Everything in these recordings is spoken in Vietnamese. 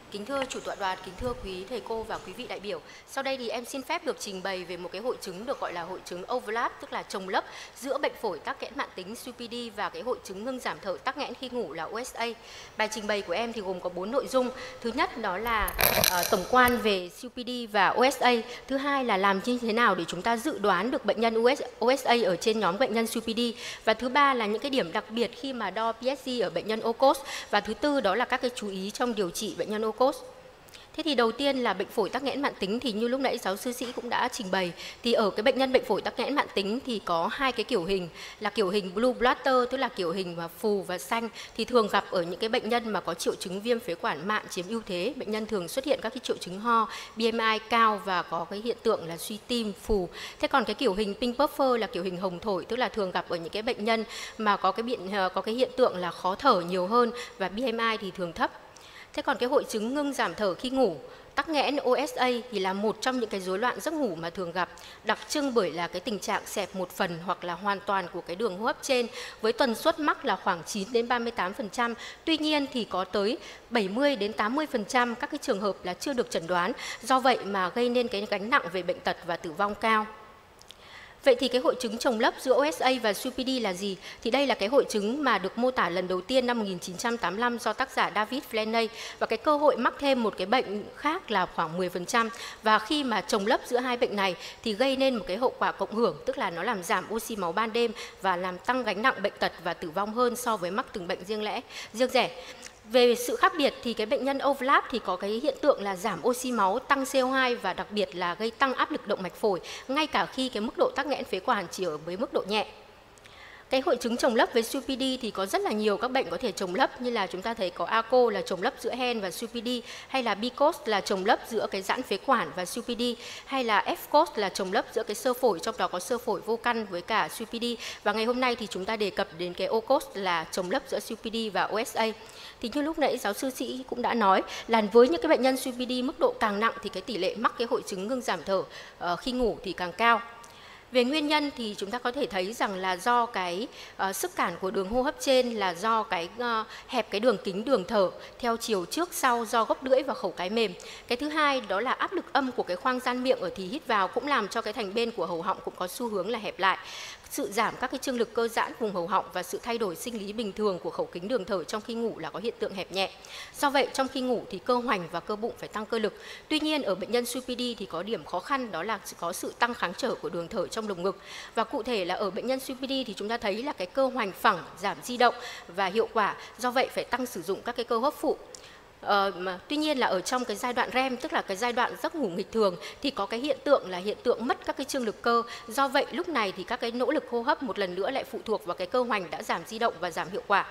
Kính thưa chủ tọa đoàn, kính thưa quý thầy cô và quý vị đại biểu. Sau đây thì em xin phép được trình bày về một cái hội chứng được gọi là hội chứng overlap, tức là chồng lấp giữa bệnh phổi tắc nghẽn mãn tính COPD và cái hội chứng ngưng giảm thở tắc nghẽn khi ngủ là OSA. Bài trình bày của em thì gồm có 4 nội dung. Thứ nhất đó là tổng quan về COPD và OSA. Thứ hai là làm như thế nào để chúng ta dự đoán được bệnh nhân OSA ở trên nhóm bệnh nhân COPD. Và thứ ba là những cái điểm đặc biệt khi mà đo PSG ở bệnh nhân OCOS. Và thứ tư đó là các cái chú ý trong điều trị bệnh nhân OCOS. Thế thì đầu tiên là bệnh phổi tắc nghẽn mãn tính, thì như lúc nãy giáo sư Sĩ cũng đã trình bày, thì ở cái bệnh nhân bệnh phổi tắc nghẽn mãn tính thì có hai cái kiểu hình, là kiểu hình blue bladder, tức là kiểu hình mà phù và xanh, thì thường gặp ở những cái bệnh nhân mà có triệu chứng viêm phế quản mạn chiếm ưu thế. Bệnh nhân thường xuất hiện các cái triệu chứng ho, BMI cao và có cái hiện tượng là suy tim, phù. Thế còn cái kiểu hình pink puffer là kiểu hình hồng thổi, tức là thường gặp ở những cái bệnh nhân mà có cái hiện tượng là khó thở nhiều hơn và BMI thì thường thấp. Thế còn cái hội chứng ngưng giảm thở khi ngủ, tắc nghẽn OSA thì là một trong những cái rối loạn giấc ngủ mà thường gặp, đặc trưng bởi là cái tình trạng xẹp một phần hoặc là hoàn toàn của cái đường hô hấp trên, với tần suất mắc là khoảng 9 đến 38%. Tuy nhiên thì có tới 70 đến 80% các cái trường hợp là chưa được chẩn đoán, do vậy mà gây nên cái gánh nặng về bệnh tật và tử vong cao. Vậy thì cái hội chứng chồng lấp giữa OSA và COPD là gì? Thì đây là cái hội chứng mà được mô tả lần đầu tiên năm 1985 do tác giả David Flaney, và cái cơ hội mắc thêm một cái bệnh khác là khoảng 10%. Và khi mà chồng lấp giữa hai bệnh này thì gây nên một cái hậu quả cộng hưởng, tức là nó làm giảm oxy máu ban đêm và làm tăng gánh nặng bệnh tật và tử vong hơn so với mắc từng bệnh riêng rẽ. Về sự khác biệt thì cái bệnh nhân overlap thì có cái hiện tượng là giảm oxy máu, tăng CO2 và đặc biệt là gây tăng áp lực động mạch phổi, ngay cả khi cái mức độ tắc nghẽn phế quản chỉ ở với mức độ nhẹ. Cái hội chứng chồng lấp với COPD thì có rất là nhiều các bệnh có thể chồng lấp, như là chúng ta thấy có ACO là chồng lấp giữa hen và COPD, hay là BCOS là chồng lấp giữa cái giãn phế quản và COPD, hay là FCOS là chồng lấp giữa cái xơ phổi, trong đó có xơ phổi vô căn với cả COPD. Và ngày hôm nay thì chúng ta đề cập đến cái OCOS là chồng lấp giữa COPD và OSA. Thì như lúc nãy giáo sư Sĩ cũng đã nói là với những cái bệnh nhân COPD mức độ càng nặng thì cái tỷ lệ mắc cái hội chứng ngưng giảm thở khi ngủ thì càng cao. Về nguyên nhân thì chúng ta có thể thấy rằng là do cái sức cản của đường hô hấp trên, là do cái hẹp cái đường kính đường thở theo chiều trước sau do gốc lưỡi và khẩu cái mềm. Cái thứ hai đó là áp lực âm của cái khoang gian miệng ở thì hít vào cũng làm cho cái thành bên của hầu họng cũng có xu hướng là hẹp lại. Sự giảm các cái trương lực cơ giãn vùng hầu họng và sự thay đổi sinh lý bình thường của khẩu kính đường thở trong khi ngủ là có hiện tượng hẹp nhẹ. Do vậy trong khi ngủ thì cơ hoành và cơ bụng phải tăng cơ lực. Tuy nhiên ở bệnh nhân COPD thì có điểm khó khăn, đó là có sự tăng kháng trở của đường thở trong lồng ngực. Và cụ thể là ở bệnh nhân COPD thì chúng ta thấy là cái cơ hoành phẳng, giảm di động và hiệu quả. Do vậy phải tăng sử dụng các cái cơ hấp phụ. Tuy nhiên là ở trong cái giai đoạn REM, tức là cái giai đoạn giấc ngủ nghịch thường, thì có cái hiện tượng là hiện tượng mất các cái trương lực cơ. Do vậy lúc này thì các cái nỗ lực hô hấp một lần nữa lại phụ thuộc vào cái cơ hoành đã giảm di động và giảm hiệu quả.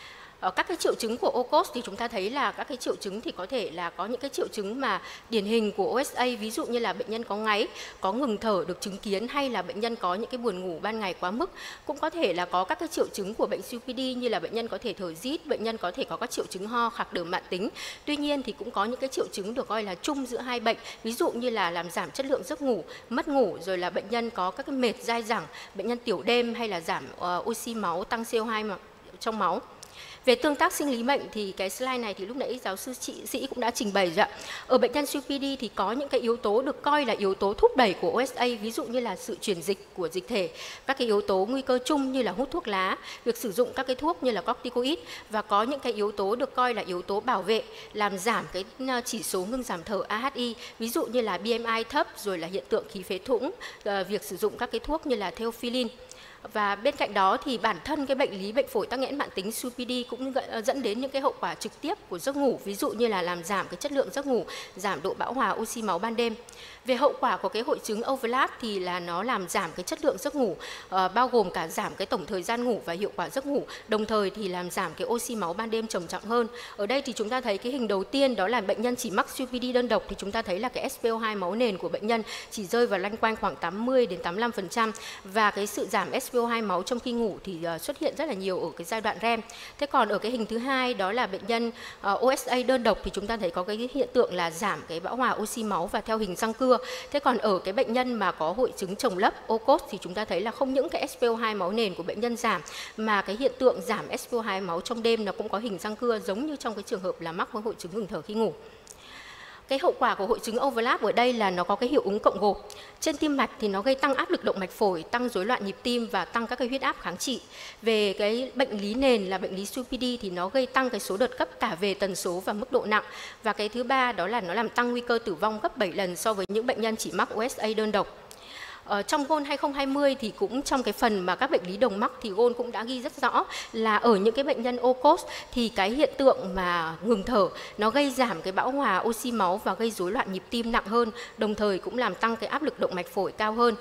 Các cái triệu chứng của OCOS thì chúng ta thấy là các cái triệu chứng thì có thể là có những cái triệu chứng mà điển hình của OSA, ví dụ như là bệnh nhân có ngáy, có ngừng thở được chứng kiến, hay là bệnh nhân có những cái buồn ngủ ban ngày quá mức. Cũng có thể là có các cái triệu chứng của bệnh COPD như là bệnh nhân có thể thở rít, bệnh nhân có thể có các triệu chứng ho, khạc đờm mãn tính. Tuy nhiên thì cũng có những cái triệu chứng được coi là chung giữa hai bệnh, ví dụ như là làm giảm chất lượng giấc ngủ, mất ngủ, rồi là bệnh nhân có các cái mệt dai dẳng, bệnh nhân tiểu đêm, hay là giảm oxy máu, tăng CO2 trong máu. Về tương tác sinh lý bệnh thì cái slide này thì lúc nãy giáo sư Sĩ cũng đã trình bày rồi ạ. Ở bệnh nhân COPD thì có những cái yếu tố được coi là yếu tố thúc đẩy của OSA, ví dụ như là sự chuyển dịch của dịch thể, các cái yếu tố nguy cơ chung như là hút thuốc lá, việc sử dụng các cái thuốc như là corticoid, và có những cái yếu tố được coi là yếu tố bảo vệ làm giảm cái chỉ số ngưng giảm thở AHI, ví dụ như là BMI thấp, rồi là hiện tượng khí phế thủng, việc sử dụng các cái thuốc như là theophylline. Và bên cạnh đó thì bản thân cái bệnh lý bệnh phổi tắc nghẽn mãn tính COPD cũng dẫn đến những cái hậu quả trực tiếp của giấc ngủ, ví dụ như là làm giảm cái chất lượng giấc ngủ, giảm độ bão hòa oxy máu ban đêm. Về hậu quả của cái hội chứng overlap thì là nó làm giảm cái chất lượng giấc ngủ, bao gồm cả giảm cái tổng thời gian ngủ và hiệu quả giấc ngủ, đồng thời thì làm giảm cái oxy máu ban đêm trầm trọng hơn. Ở đây thì chúng ta thấy cái hình đầu tiên đó là bệnh nhân chỉ mắc COPD đơn độc, thì chúng ta thấy là cái SpO2 máu nền của bệnh nhân chỉ rơi vào loanh quanh khoảng 80 đến 85%, và cái sự giảm SpO2 máu trong khi ngủ thì xuất hiện rất là nhiều ở cái giai đoạn REM. Thế còn ở cái hình thứ hai đó là bệnh nhân OSA đơn độc thì chúng ta thấy có cái hiện tượng là giảm cái bão hòa oxy máu và theo hình răng cưa. Thế còn ở cái bệnh nhân mà có hội chứng chồng lấp OCOS thì chúng ta thấy là không những cái SpO2 máu nền của bệnh nhân giảm, mà cái hiện tượng giảm SpO2 máu trong đêm nó cũng có hình răng cưa, giống như trong cái trường hợp là mắc với hội chứng ngừng thở khi ngủ. Cái hậu quả của hội chứng overlap ở đây là nó có cái hiệu ứng cộng gộp. Trên tim mạch thì nó gây tăng áp lực động mạch phổi, tăng rối loạn nhịp tim và tăng các cái huyết áp kháng trị. Về cái bệnh lý nền là bệnh lý COPD thì nó gây tăng cái số đợt cấp cả về tần số và mức độ nặng. Và cái thứ ba đó là nó làm tăng nguy cơ tử vong gấp 7 lần so với những bệnh nhân chỉ mắc OSA đơn độc. Trong Gold 2020 thì cũng trong cái phần mà các bệnh lý đồng mắc thì Gold cũng đã ghi rất rõ là ở những cái bệnh nhân OCOS thì cái hiện tượng mà ngừng thở nó gây giảm cái bão hòa oxy máu và gây rối loạn nhịp tim nặng hơn, đồng thời cũng làm tăng cái áp lực động mạch phổi cao hơn.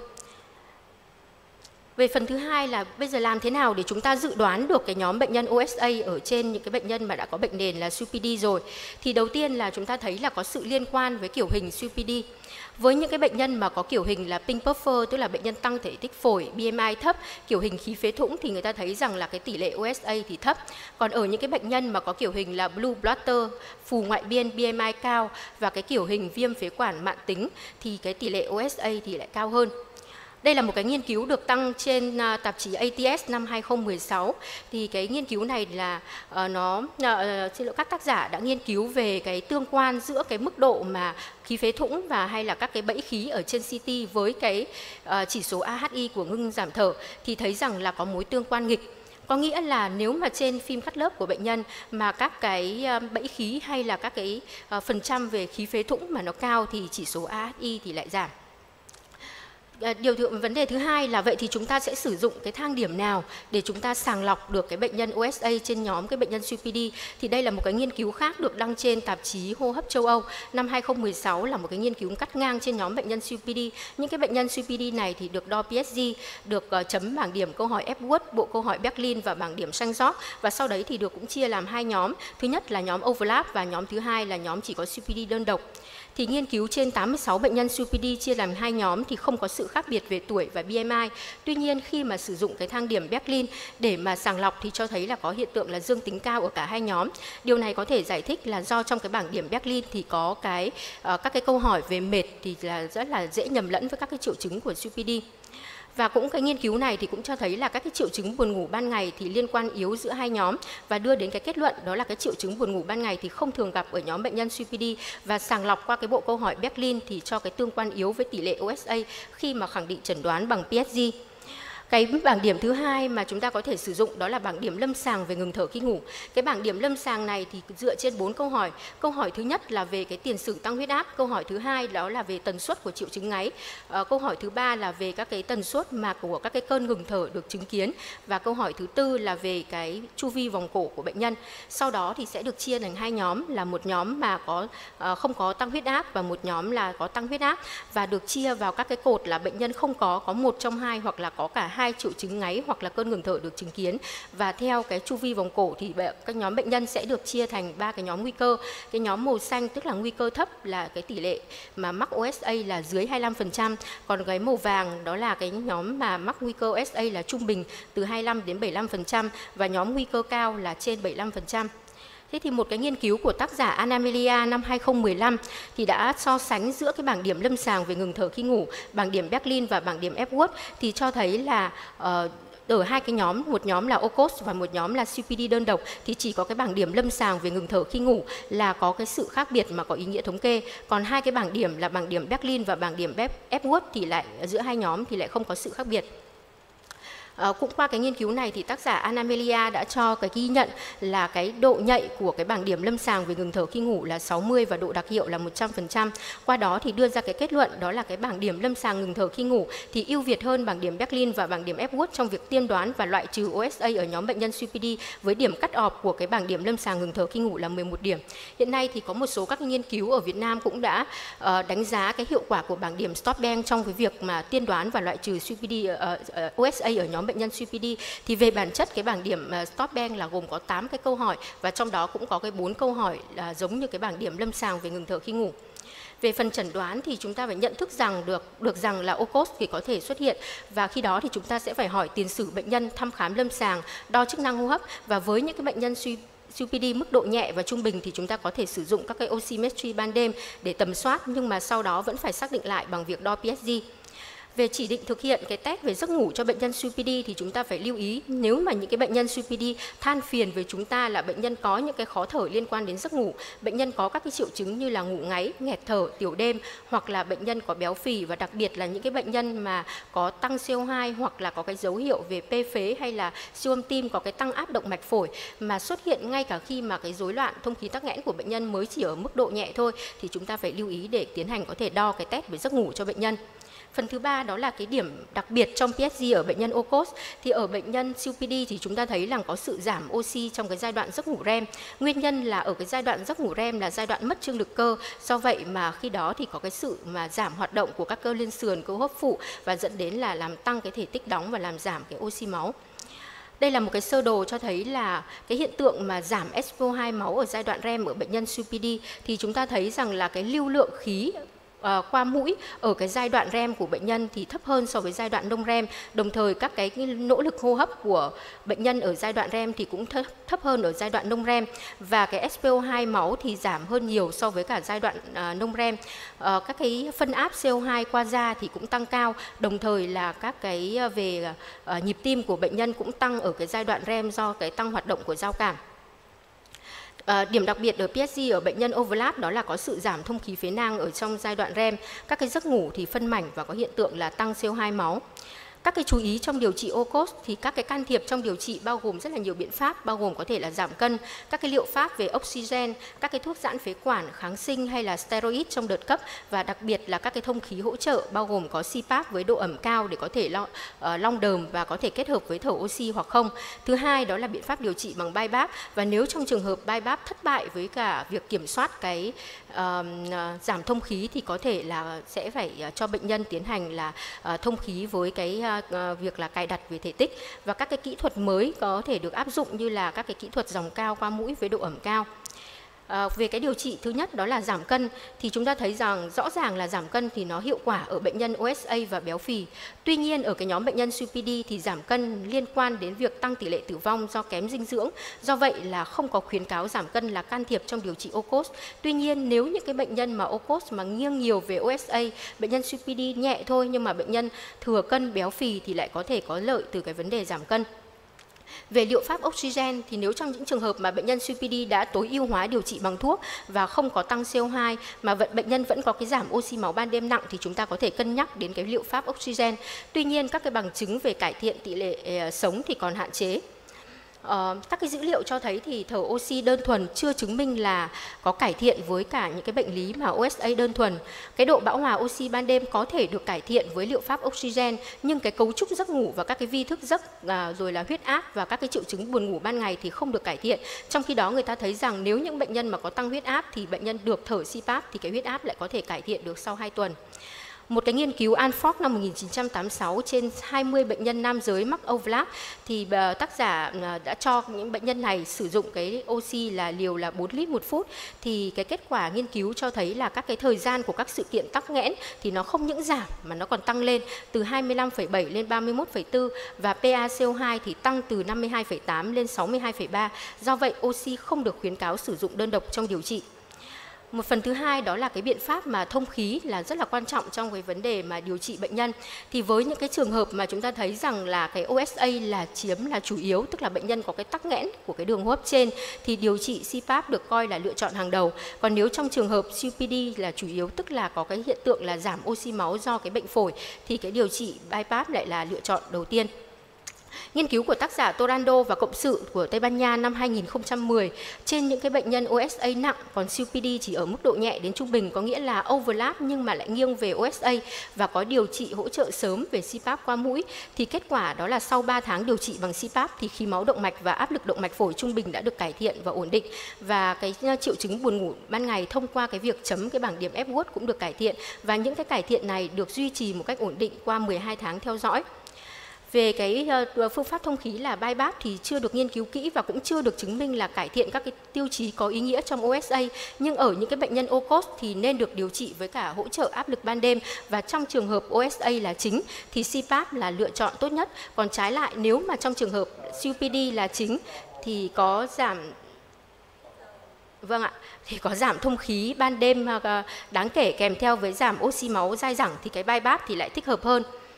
Về phần thứ hai là bây giờ làm thế nào để chúng ta dự đoán được cái nhóm bệnh nhân OSA ở trên những cái bệnh nhân mà đã có bệnh nền là COPD rồi. Thì đầu tiên là chúng ta thấy là có sự liên quan với kiểu hình COPD. Với những cái bệnh nhân mà có kiểu hình là pink puffer, tức là bệnh nhân tăng thể tích phổi, BMI thấp, kiểu hình khí phế thủng thì người ta thấy rằng là cái tỷ lệ OSA thì thấp. Còn ở những cái bệnh nhân mà có kiểu hình là blue bladder, phù ngoại biên, BMI cao và cái kiểu hình viêm phế quản mãn tính thì cái tỷ lệ OSA thì lại cao hơn. Đây là một cái nghiên cứu được đăng trên tạp chí ATS năm 2016. Thì cái nghiên cứu này là các tác giả đã nghiên cứu về cái tương quan giữa cái mức độ mà khí phế thủng và hay là các cái bẫy khí ở trên CT với cái chỉ số AHI của ngưng giảm thở thì thấy rằng là có mối tương quan nghịch. Có nghĩa là nếu mà trên phim cắt lớp của bệnh nhân mà các cái bẫy khí hay là các cái phần trăm về khí phế thủng mà nó cao thì chỉ số AHI thì lại giảm. Vấn đề thứ hai là vậy thì chúng ta sẽ sử dụng cái thang điểm nào để chúng ta sàng lọc được cái bệnh nhân OSA trên nhóm cái bệnh nhân COPD. Thì đây là một cái nghiên cứu khác được đăng trên tạp chí hô hấp châu Âu năm 2016, là một cái nghiên cứu cắt ngang trên nhóm bệnh nhân COPD. Những cái bệnh nhân COPD này thì được đo PSG, được chấm bảng điểm câu hỏi Epworth, bộ câu hỏi Berlin và bảng điểm Saint-Georges, và sau đấy thì được cũng chia làm hai nhóm. Thứ nhất là nhóm overlap và nhóm thứ hai là nhóm chỉ có COPD đơn độc. Thì nghiên cứu trên 86 bệnh nhân COPD chia làm hai nhóm thì không có sự khác biệt về tuổi và BMI. Tuy nhiên khi mà sử dụng cái thang điểm Berlin để mà sàng lọc thì cho thấy là có hiện tượng là dương tính cao ở cả hai nhóm. Điều này có thể giải thích là do trong cái bảng điểm Berlin thì có các cái câu hỏi về mệt thì là rất là dễ nhầm lẫn với các cái triệu chứng của COPD. Và cũng cái nghiên cứu này thì cũng cho thấy là các cái triệu chứng buồn ngủ ban ngày thì liên quan yếu giữa hai nhóm và đưa đến cái kết luận đó là cái triệu chứng buồn ngủ ban ngày thì không thường gặp ở nhóm bệnh nhân COPD, và sàng lọc qua cái bộ câu hỏi Berlin thì cho cái tương quan yếu với tỷ lệ OSA khi mà khẳng định chẩn đoán bằng PSG. Cái bảng điểm thứ hai mà chúng ta có thể sử dụng đó là bảng điểm lâm sàng về ngừng thở khi ngủ. Cái bảng điểm lâm sàng này thì dựa trên 4 câu hỏi. Câu hỏi thứ nhất là về cái tiền sử tăng huyết áp, câu hỏi thứ hai đó là về tần suất của triệu chứng ngáy, câu hỏi thứ ba là về các cái tần suất mà của các cái cơn ngừng thở được chứng kiến, và câu hỏi thứ tư là về cái chu vi vòng cổ của bệnh nhân. Sau đó thì sẽ được chia thành hai nhóm, là một nhóm mà không có tăng huyết áp và một nhóm là có tăng huyết áp, và được chia vào các cái cột là bệnh nhân không có một trong hai hoặc là có cả hai triệu chứng ngáy hoặc là cơn ngừng thở được chứng kiến. Và theo cái chu vi vòng cổ thì các nhóm bệnh nhân sẽ được chia thành 3 cái nhóm nguy cơ. Cái nhóm màu xanh tức là nguy cơ thấp, là cái tỷ lệ mà mắc OSA là dưới 25%, còn cái màu vàng đó là cái nhóm mà mắc nguy cơ OSA là trung bình từ 25 đến 75%, và nhóm nguy cơ cao là trên 75%. Thế thì một cái nghiên cứu của tác giả Anamelia năm 2015 thì đã so sánh giữa cái bảng điểm lâm sàng về ngừng thở khi ngủ, bảng điểm Berlin và bảng điểm Epworth, thì cho thấy là ở hai cái nhóm, một nhóm là OCOS và một nhóm là COPD đơn độc, thì chỉ có cái bảng điểm lâm sàng về ngừng thở khi ngủ là có cái sự khác biệt mà có ý nghĩa thống kê. Còn hai cái bảng điểm là bảng điểm Berlin và bảng điểm Epworth thì lại giữa hai nhóm thì lại không có sự khác biệt. Cũng qua cái nghiên cứu này thì tác giả Anamelia đã cho cái ghi nhận là cái độ nhạy của cái bảng điểm lâm sàng về ngừng thở khi ngủ là 60 và độ đặc hiệu là 100%. Qua đó thì đưa ra cái kết luận đó là cái bảng điểm lâm sàng ngừng thở khi ngủ thì ưu việt hơn bảng điểm Berlin và bảng điểm Epworth trong việc tiên đoán và loại trừ OSA ở nhóm bệnh nhân COPD, với điểm cắt off của cái bảng điểm lâm sàng ngừng thở khi ngủ là 11 điểm. Hiện nay thì có một số các nghiên cứu ở Việt Nam cũng đã đánh giá cái hiệu quả của bảng điểm Stopbank trong cái việc mà tiên đoán và loại trừ COPD OSA ở nhóm bệnh nhân COPD. Thì về bản chất cái bảng điểm Stopbank là gồm có 8 cái câu hỏi, và trong đó cũng có cái 4 câu hỏi là giống như cái bảng điểm lâm sàng về ngừng thở khi ngủ. Về phần chẩn đoán thì chúng ta phải nhận thức rằng được rằng là OCOS thì có thể xuất hiện, và khi đó thì chúng ta sẽ phải hỏi tiền sử bệnh nhân, thăm khám lâm sàng, đo chức năng hô hấp, và với những cái bệnh nhân COPD mức độ nhẹ và trung bình thì chúng ta có thể sử dụng các cái oximetry ban đêm để tầm soát, nhưng mà sau đó vẫn phải xác định lại bằng việc đo PSG. Về chỉ định thực hiện cái test về giấc ngủ cho bệnh nhân COPD thì chúng ta phải lưu ý, nếu mà những cái bệnh nhân COPD than phiền với chúng ta là bệnh nhân có những cái khó thở liên quan đến giấc ngủ, bệnh nhân có các cái triệu chứng như là ngủ ngáy, nghẹt thở, tiểu đêm, hoặc là bệnh nhân có béo phì, và đặc biệt là những cái bệnh nhân mà có tăng CO2 hoặc là có cái dấu hiệu về phê phế hay là siêu âm tim có cái tăng áp động mạch phổi mà xuất hiện ngay cả khi mà cái rối loạn thông khí tắc nghẽn của bệnh nhân mới chỉ ở mức độ nhẹ thôi, thì chúng ta phải lưu ý để tiến hành có thể đo cái test về giấc ngủ cho bệnh nhân. Phần thứ ba đó là cái điểm đặc biệt trong PSG ở bệnh nhân OCOS. Thì ở bệnh nhân COPD thì chúng ta thấy là có sự giảm oxy trong cái giai đoạn giấc ngủ REM. Nguyên nhân là ở cái giai đoạn giấc ngủ REM là giai đoạn mất trương lực cơ. Do vậy mà khi đó thì có cái sự mà giảm hoạt động của các cơ liên sườn, cơ hấp phụ, và dẫn đến là làm tăng cái thể tích đóng và làm giảm cái oxy máu. Đây là một cái sơ đồ cho thấy là cái hiện tượng mà giảm SpO2 máu ở giai đoạn REM ở bệnh nhân COPD, thì chúng ta thấy rằng là cái lưu lượng khí qua mũi ở cái giai đoạn REM của bệnh nhân thì thấp hơn so với giai đoạn nông REM. Đồng thời các cái nỗ lực hô hấp của bệnh nhân ở giai đoạn REM thì cũng thấp hơn ở giai đoạn nông REM, và cái SpO2 máu thì giảm hơn nhiều so với cả giai đoạn nông REM. Các cái phân áp CO2 qua da thì cũng tăng cao, đồng thời là các cái về nhịp tim của bệnh nhân cũng tăng ở cái giai đoạn REM do cái tăng hoạt động của giao cảm. Điểm đặc biệt ở PSG ở bệnh nhân overlap đó là có sự giảm thông khí phế nang ở trong giai đoạn REM, các cái giấc ngủ thì phân mảnh và có hiện tượng là tăng CO2 máu. Các cái chú ý trong điều trị OCOS thì các cái can thiệp trong điều trị bao gồm rất là nhiều biện pháp, bao gồm có thể là giảm cân, các cái liệu pháp về oxygen, các cái thuốc giãn phế quản, kháng sinh hay là steroid trong đợt cấp, và đặc biệt là các cái thông khí hỗ trợ bao gồm có CPAP với độ ẩm cao để có thể long đờm và có thể kết hợp với thở oxy hoặc không. Thứ hai đó là biện pháp điều trị bằng bypass, và nếu trong trường hợp bypass thất bại với cả việc kiểm soát cái giảm thông khí thì có thể là sẽ phải cho bệnh nhân tiến hành là thông khí với cái việc là cài đặt về thể tích, và các cái kỹ thuật mới có thể được áp dụng như là các cái kỹ thuật dòng cao qua mũi với độ ẩm cao. Về cái điều trị thứ nhất đó là giảm cân, thì chúng ta thấy rằng rõ ràng là giảm cân thì nó hiệu quả ở bệnh nhân OSA và béo phì. Tuy nhiên ở cái nhóm bệnh nhân COPD thì giảm cân liên quan đến việc tăng tỷ lệ tử vong do kém dinh dưỡng. Do vậy là không có khuyến cáo giảm cân là can thiệp trong điều trị OCOS. Tuy nhiên nếu những cái bệnh nhân mà OCOS mà nghiêng nhiều về OSA, bệnh nhân COPD nhẹ thôi nhưng mà bệnh nhân thừa cân béo phì thì lại có thể có lợi từ cái vấn đề giảm cân. Về liệu pháp oxygen thì nếu trong những trường hợp mà bệnh nhân COPD đã tối ưu hóa điều trị bằng thuốc và không có tăng CO2 mà bệnh nhân vẫn có cái giảm oxy máu ban đêm nặng thì chúng ta có thể cân nhắc đến cái liệu pháp oxygen. Tuy nhiên các cái bằng chứng về cải thiện tỷ lệ sống thì còn hạn chế. Các cái dữ liệu cho thấy thì thở oxy đơn thuần chưa chứng minh là có cải thiện với cả những cái bệnh lý mà OSA đơn thuần. Cái độ bão hòa oxy ban đêm có thể được cải thiện với liệu pháp oxygen, nhưng cái cấu trúc giấc ngủ và các cái vi thức giấc rồi là huyết áp và các cái triệu chứng buồn ngủ ban ngày thì không được cải thiện. Trong khi đó người ta thấy rằng nếu những bệnh nhân mà có tăng huyết áp thì bệnh nhân được thở CPAP thì cái huyết áp lại có thể cải thiện được sau 2 tuần. Một cái nghiên cứu Anford năm 1986 trên 20 bệnh nhân nam giới mắc overlap thì tác giả đã cho những bệnh nhân này sử dụng cái oxy là liều là 4 lít một phút, thì cái kết quả nghiên cứu cho thấy là các cái thời gian của các sự kiện tắc nghẽn thì nó không những giảm mà nó còn tăng lên từ 25,7 lên 31,4, và PaCO2 thì tăng từ 52,8 lên 62,3. Do vậy oxy không được khuyến cáo sử dụng đơn độc trong điều trị. Một phần thứ hai đó là cái biện pháp mà thông khí là rất là quan trọng trong cái vấn đề mà điều trị bệnh nhân. Thì với những cái trường hợp mà chúng ta thấy rằng là cái OSA là chiếm là chủ yếu, tức là bệnh nhân có cái tắc nghẽn của cái đường hô hấp trên, thì điều trị CPAP được coi là lựa chọn hàng đầu. Còn nếu trong trường hợp COPD là chủ yếu, tức là có cái hiện tượng là giảm oxy máu do cái bệnh phổi, thì cái điều trị bypass lại là lựa chọn đầu tiên. Nghiên cứu của tác giả Torrando và cộng sự của Tây Ban Nha năm 2010 trên những cái bệnh nhân OSA nặng, còn COPD chỉ ở mức độ nhẹ đến trung bình, có nghĩa là overlap nhưng mà lại nghiêng về OSA và có điều trị hỗ trợ sớm về CPAP qua mũi, thì kết quả đó là sau 3 tháng điều trị bằng CPAP thì khí máu động mạch và áp lực động mạch phổi trung bình đã được cải thiện và ổn định, và cái triệu chứng buồn ngủ ban ngày thông qua cái việc chấm cái bảng điểm Epworth cũng được cải thiện, và những cái cải thiện này được duy trì một cách ổn định qua 12 tháng theo dõi. Về cái phương pháp thông khí là bypass thì chưa được nghiên cứu kỹ và cũng chưa được chứng minh là cải thiện các cái tiêu chí có ý nghĩa trong OSA, nhưng ở những cái bệnh nhân OCOS thì nên được điều trị với cả hỗ trợ áp lực ban đêm, và trong trường hợp OSA là chính thì CPAP là lựa chọn tốt nhất. Còn trái lại nếu mà trong trường hợp COPD là chính thì có giảm thông khí ban đêm đáng kể kèm theo với giảm oxy máu dai dẳng thì cái bypass thì lại thích hợp hơn.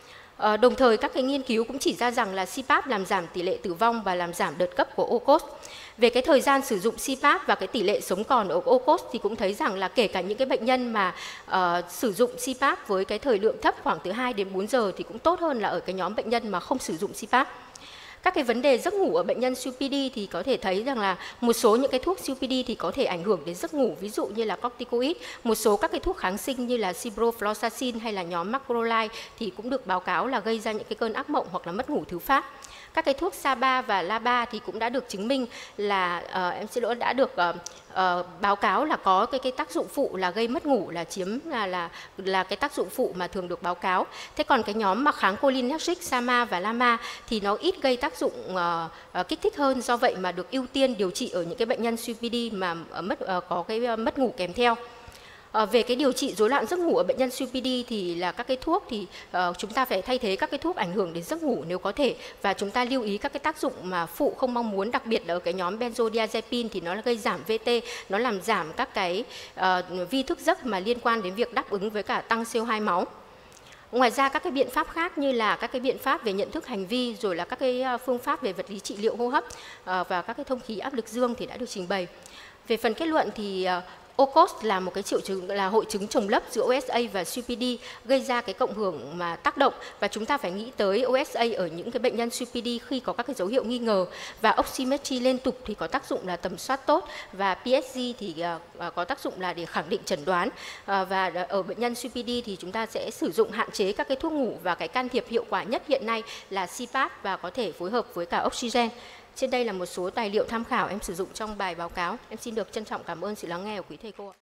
Đồng thời các cái nghiên cứu cũng chỉ ra rằng là CPAP làm giảm tỷ lệ tử vong và làm giảm đợt cấp của OCOS. Về cái thời gian sử dụng CPAP và cái tỷ lệ sống còn ở OCOS thì cũng thấy rằng là kể cả những cái bệnh nhân mà sử dụng CPAP với cái thời lượng thấp khoảng từ 2 đến 4 giờ thì cũng tốt hơn là ở cái nhóm bệnh nhân mà không sử dụng CPAP. Các cái vấn đề giấc ngủ ở bệnh nhân COPD thì có thể thấy rằng là một số những cái thuốc COPD thì có thể ảnh hưởng đến giấc ngủ, ví dụ như là corticoid, một số các cái thuốc kháng sinh như là ciprofloxacin hay là nhóm macrolide thì cũng được báo cáo là gây ra những cái cơn ác mộng hoặc là mất ngủ thứ phát. Các cái thuốc SABA và LABA thì cũng đã được chứng minh là đã được báo cáo là có cái tác dụng phụ là gây mất ngủ, là chiếm là cái tác dụng phụ mà thường được báo cáo. Thế còn cái nhóm mà kháng cholinergic SAMA và LAMA thì nó ít gây tác dụng kích thích hơn, do vậy mà được ưu tiên điều trị ở những cái bệnh nhân COPD mà có cái mất ngủ kèm theo. Về cái điều trị rối loạn giấc ngủ ở bệnh nhân COPD thì là các cái thuốc thì chúng ta phải thay thế các cái thuốc ảnh hưởng đến giấc ngủ nếu có thể, và chúng ta lưu ý các cái tác dụng mà phụ không mong muốn, đặc biệt là ở cái nhóm benzodiazepine thì nó là gây giảm VT, nó làm giảm các cái vi thức giấc mà liên quan đến việc đáp ứng với cả tăng CO2 máu. Ngoài ra các cái biện pháp khác như là các cái biện pháp về nhận thức hành vi, rồi là các cái phương pháp về vật lý trị liệu hô hấp và các cái thông khí áp lực dương thì đã được trình bày. Về phần kết luận thì OCOS là một cái triệu chứng, là hội chứng chồng lấp giữa OSA và COPD, gây ra cái cộng hưởng mà tác động, và chúng ta phải nghĩ tới OSA ở những cái bệnh nhân COPD khi có các cái dấu hiệu nghi ngờ, và oximetry liên tục thì có tác dụng là tầm soát tốt, và PSG thì có tác dụng là để khẳng định chẩn đoán. Và ở bệnh nhân COPD thì chúng ta sẽ sử dụng hạn chế các cái thuốc ngủ, và cái can thiệp hiệu quả nhất hiện nay là CPAP và có thể phối hợp với cả oxygen. Trên đây là một số tài liệu tham khảo em sử dụng trong bài báo cáo. Em xin được trân trọng cảm ơn sự lắng nghe của quý thầy cô ạ.